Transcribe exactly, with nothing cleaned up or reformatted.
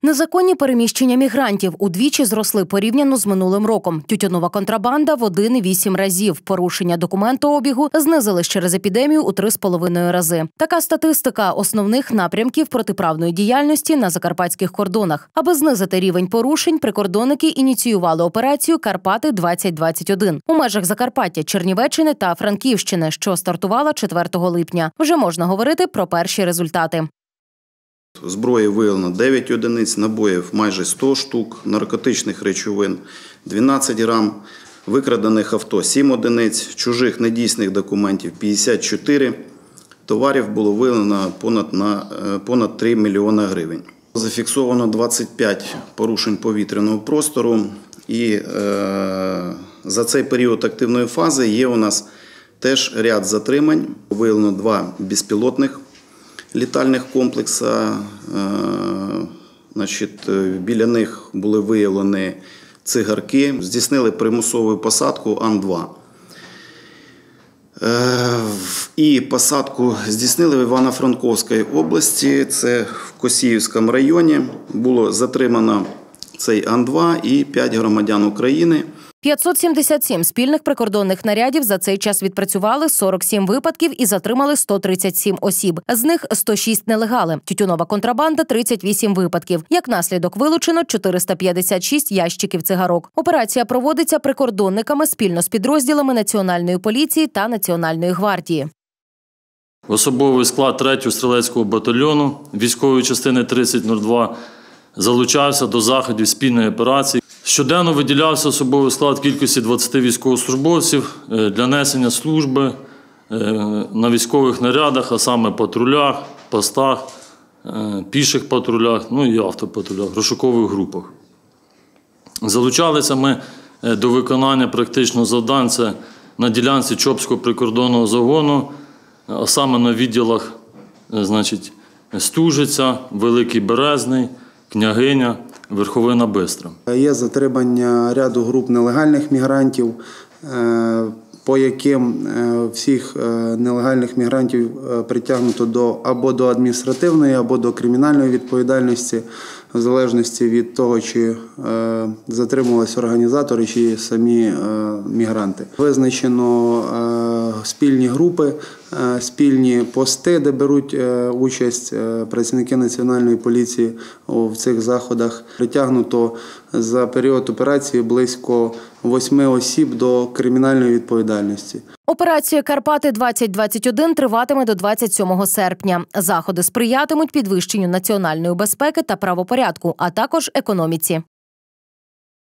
Незаконні переміщення мігрантів удвічі зросли порівняно з минулим роком. Тютюнова контрабанда в один і вісім разів. Порушення документообігу знизились через епідемію у три з половиною рази. Така статистика основних напрямків протиправної діяльності на закарпатських кордонах. Аби знизити рівень порушень, прикордонники ініціювали операцію «Карпати двадцять двадцять один» у межах Закарпаття, Чернівеччини та Франківщини, що стартувала четвертого липня. Вже можна говорити про перші результати. Зброї виявлено дев'ять одиниць, набоїв майже сто штук, наркотичних речовин дванадцять грам, викрадених авто сім одиниць, чужих недійсних документів п'ятдесят чотири, товарів було виявлено понад, на, понад три мільйони гривень. Зафіксовано двадцять п'ять порушень повітряного простору і е, за цей період активної фази є у нас теж ряд затримань. Виявлено два безпілотних літальних комплекси, значить, біля них були виявлені цигарки, здійснили примусову посадку Ан два. І посадку здійснили в Івано-Франківській області, це в Косіївському районі. Було затримано цей Ан два і п'ять громадян України. п'ятсот сімдесят сім спільних прикордонних нарядів за цей час відпрацювали сорок сім випадків і затримали сто тридцять сім осіб. З них сто шість нелегали. Тютюнова контрабанда – тридцять вісім випадків. Як наслідок вилучено чотириста п'ятдесят шість ящиків цигарок. Операція проводиться прикордонниками спільно з підрозділами Національної поліції та Національної гвардії. Особовий склад третього стрілецького батальйону військової частини тридцять нуль два залучався до заходів спільної операції. Щоденно виділявся особовий склад кількості двадцяти військовослужбовців для несення служби на військових нарядах, а саме патрулях, постах, піших патрулях, ну і автопатрулях, розшукових групах. Залучалися ми до виконання практичного завдань це на ділянці Чопського прикордонного загону, а саме на відділах, значить, Стужиця, Великий Березний, Княгиня, Верховина Бистра. Є затримання ряду груп нелегальних мігрантів, по яким всіх нелегальних мігрантів притягнуто до, або до адміністративної, або до кримінальної відповідальності, в залежності від того, чи затримувалися організатори, чи самі мігранти. Визначено спільні групи, спільні пости, де беруть участь працівники Національної поліції в цих заходах. Притягнуто за період операції близько восьми осіб до кримінальної відповідальності. Операція «Карпати двадцять двадцять один» триватиме до двадцять сьомого серпня. Заходи сприятимуть підвищенню національної безпеки та правопорядку, а також економіці.